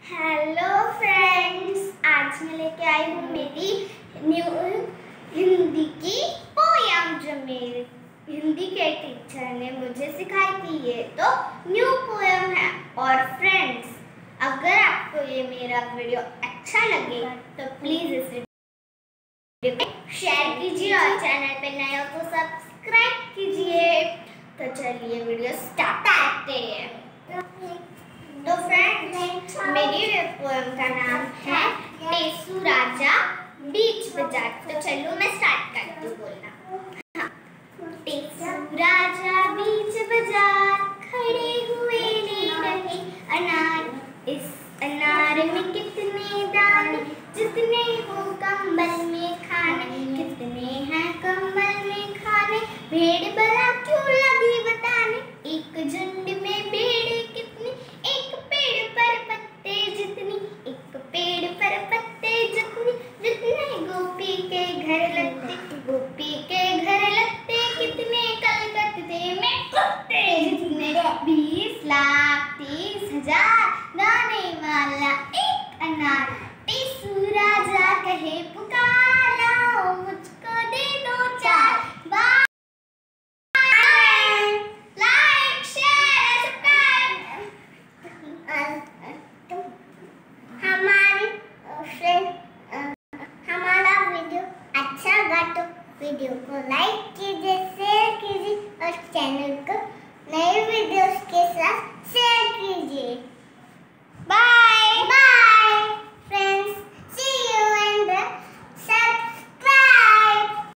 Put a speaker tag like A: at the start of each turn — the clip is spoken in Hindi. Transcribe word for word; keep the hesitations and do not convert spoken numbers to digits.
A: हेलो फ्रेंड्स, आज मैं लेके आई हूँ मेरी न्यू हिंदी की पोयम जो मेरे हिंदी के टीचर ने मुझे सिखाई थी। ये तो न्यू पोयम है। और फ्रेंड्स, अगर आपको ये मेरा वीडियो अच्छा लगे तो प्लीज इस वीडियो को शेयर कीजिए और चैनल पे नए हो तो सब्सक्राइब कीजिए। तो चलिए वीडियो स्टार्ट करते हैं। तो फ्रेंड्स, मेरी पोएम का नाम है टेसू राजा बीच बाजार। तो चलो मैं स्टार्ट करती हूँ बोलना। हाँ। टेसू राजा बीच बाजार खड़े हुए ले रहे अनार। इस अनार में कितने दाने जितने हो कंबल में खाने, कितने हैं कंबल में खाने। भेड़ भला क्यों लगी बताने, एक झुंड में भेड़ कितनी, एक पेड़ पर पत्ते जितनी, एक पेड़ पर पत्ते जितनी, जितने गोपी के घर लगते, गोपी के घर लगते कितने कलकत्ते में कुत्ते जितने। बीस लाख तीस हजार दाने वाला एक अनार